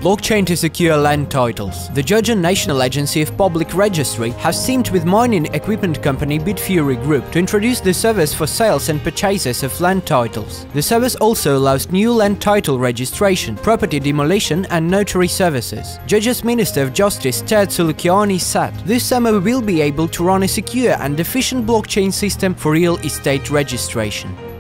blockchain to secure land titles. The Georgian National Agency of Public Registry has teamed with mining equipment company Bitfury Group to introduce the service for sales and purchases of land titles. The service also allows new land title registration, property demolition and notary services. Georgia's Minister of Justice Ted Sulukyanny said, "This summer we will be able to run a secure and efficient blockchain system for real estate registration."